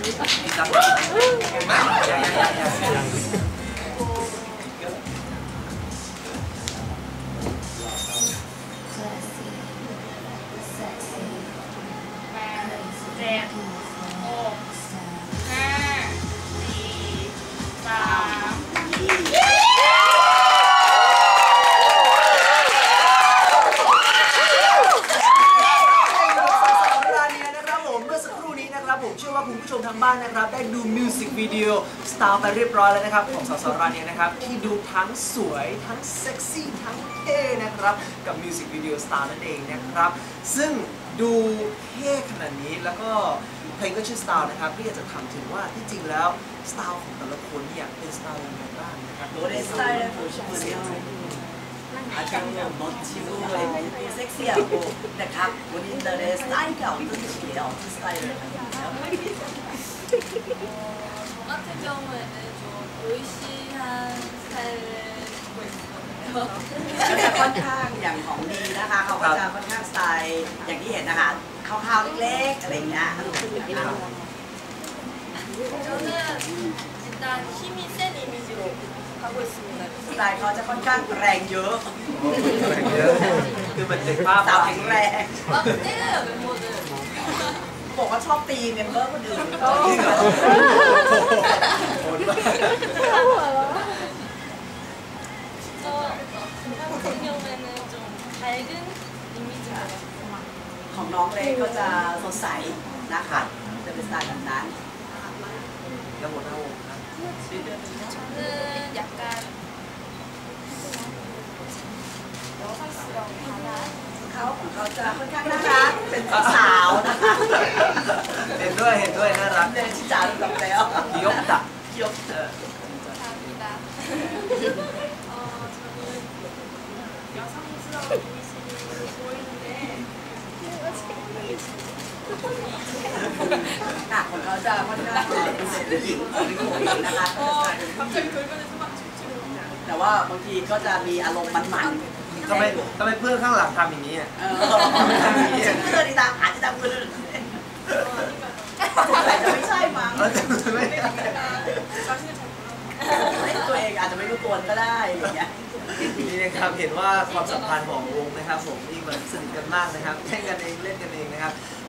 จับมายัง ผมเชื่อว่าคุณผู้ชมทางบ้านนะครับได้ดูมิวสิกวิดีโอสตาร์ไปเรียบร้อยแล้วนะครับของสสราเนี่ยนะครับที่ดูทั้งสวยทั้งเซ็กซี่ทั้งเท่นะครับกับมิวสิกวิดีโอสตาร์นั่นเองนะครับซึ่งดูเท่ขนาดนี้แล้วก็เพลงก็ชื่อสตาร์นะครับที่อยากจะถามถึงว่าที่จริงแล้วสไตล์ของแต่ละคนเนี่ยเป็นสไตล์ยังไงบ้างนะครับ 노래스타일을보시면아주멋지고 섹시하고 근데 각 본인들의 스타일이 어떠신데요? 어떤 스타일을 가지고 있나요? 저 같은 경우에는 좀 보이시한 스타일을 갖고 있거든요. ก็จะค่อนข้างอย่างของดีนะคะเขาก็จะค่อนข้างสไตล์อย่างที่เห็นนะคะคร่าวๆเล็กๆอะไรอย่างเงี้ย 저는 일단 힘이 센 이미지로 가고 있습니다. สไตล์เขาจะค่อนข้างแรงเยอะคือมันเป็นภาพสาวแข็งแรง 막 때려요 멤버들. บอกว่าชอบตีเมมเบอร์คนอื่นจริงเหรอโหดมาก 저 같은 경우에는 좀 밝은 이미지가 ของน้องเล็กก็จะสดใสนะคะจะเป็นสไตล์แบบนั้นแล้วหมดหน้าวงครับ 저는 약간 여성스러운 강한 เขาของเขาจะค่อนข้างน่ารักเป็นสาวนะคะเห็นด้วยน่ารักเดินชิจารุกับแล้วยกตักยก 감사합니다. 저는 여성스러운 이미지로 보이는데 ค่ะของเขาจะค่อนข้างเป็นผู้หญิงเป็นผู้หญิงนะคะ 갑자기 돌변해서 막 춤추고 แต่ว่าบางทีก็จะมีอารมณ์มันทำไมเพื่อนข้างหลังทำอย่างนี้อ่ะๆเพื่อนที่ตาอาจจะทำมือแต่จะไม่ใช่มั้ง 자신을 잘 몰라. ตัวเองอาจจะไม่รู้ตัวก็ได้อย่างเงี้ยนี่นะครับเห็นว่าความสัมพันธ์ของวงนะครับผมนี่มันสนิทกันมากนะครับแข่งกันเองเล่นกันเองนะครับ